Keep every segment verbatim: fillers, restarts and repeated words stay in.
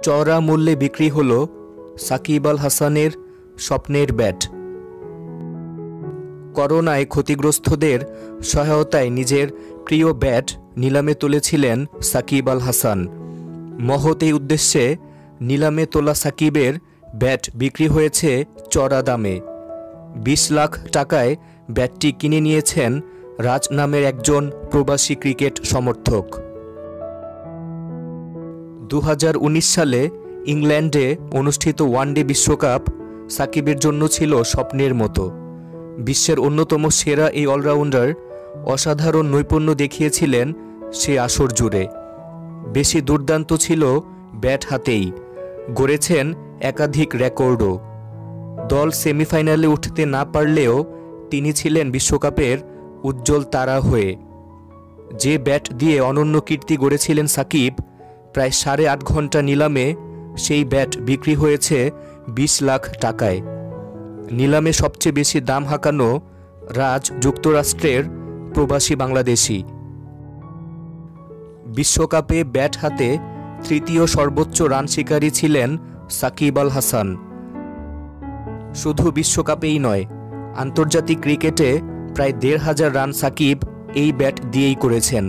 চড়া মূল্যে বিক্রি হলো সাকিব আল হাসানের স্বপ্নের ব্যাট। করোনায় ক্ষতিগ্রস্তদের সহায়তায় নিজের প্রিয় ব্যাট নিলামে তুলেছিলেন সাকিব আল হাসান। মহৎ এই উদ্দেশ্যে নিলামে তোলা সাকিবের ব্যাট বিক্রি হয়েছে চড়া দামে। বিশ লাখ টাকায় ব্যাটটি কিনে নিয়েছেন রাজ নামের একজন প্রবাসী ক্রিকেট সমর্থক। দু হাজার উনিশ সালে ইংল্যান্ডে অনুষ্ঠিত ওয়ানডে বিশ্বকাপ সাকিবের জন্য ছিল স্বপ্নের মতো। বিশ্বের অন্যতম সেরা এই অলরাউন্ডার অসাধারণ নৈপুণ্য দেখিয়েছিলেন সে আসর জুড়ে। বেশি দুর্দান্ত ছিল ব্যাট হাতেই, গড়েছেন একাধিক রেকর্ডও। দল সেমিফাইনালে উঠতে না পারলেও তিনি ছিলেন বিশ্বকাপের উজ্জ্বল তারা হয়ে। যে ব্যাট দিয়ে অনন্য কীর্তি গড়েছিলেন সাকিব, প্রায় সাড়ে আট ঘন্টা নিলামে সেই ব্যাট বিক্রি হয়েছে বিশ লাখ টাকায়। নিলামে সবচেয়ে বেশি দাম হাঁকানো রাজ যুক্তরাষ্ট্রের প্রবাসী বাংলাদেশি। বিশ্বকাপে ব্যাট হাতে তৃতীয় সর্বোচ্চ রান শিকারী ছিলেন সাকিব আল হাসান। শুধু বিশ্বকাপেই নয়, আন্তর্জাতিক ক্রিকেটে প্রায় দেড় হাজার রান সাকিব এই ব্যাট দিয়েই করেছেন।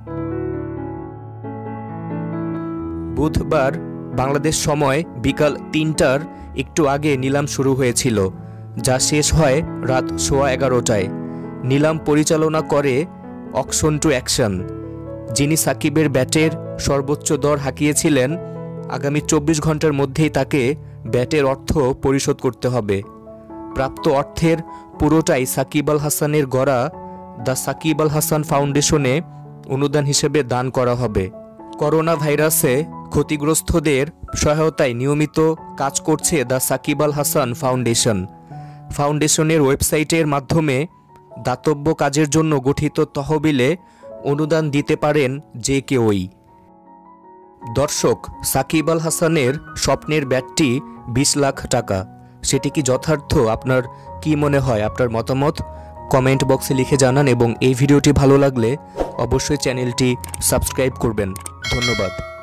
বুধবার বাংলাদেশ সময় বিকাল তিনটার একটু আগে নিলাম শুরু হয়েছিল, যা শেষ হয় রাত সোয়া এগারোটায়। নিলাম পরিচালনা করে অকশন টু অ্যাকশন, যিনি সাকিবের ব্যাটের সর্বোচ্চ দর হাঁকিয়েছিলেন। আগামী চব্বিশ ঘন্টার মধ্যেই তাকে ব্যাটের অর্থ পরিশোধ করতে হবে। প্রাপ্ত অর্থের পুরোটাই সাকিব আল হাসানের গড়া দ্য সাকিব আল হাসান ফাউন্ডেশনে অনুদান হিসেবে দান করা হবে। করোনা ভাইরাসে ক্ষতিগ্রস্তদের সহায়তায় নিয়মিত কাজ করছে দ্য সাকিব আল হাসান ফাউন্ডেশন। ফাউন্ডেশনের ওয়েবসাইটের মাধ্যমে দাতব্য কাজের জন্য গঠিত তহবিলে অনুদান দিতে পারেন যে কেউই। দর্শক, সাকিব আল হাসানের স্বপ্নের ব্যাটটি বিশ লাখ টাকা, সেটি কি যথার্থ? আপনার কি মনে হয়? আপনার মতামত কমেন্ট বক্সে লিখে জানান এবং এই ভিডিওটি ভালো লাগলে অবশ্যই চ্যানেলটি সাবস্ক্রাইব করবেন। ধন্যবাদ।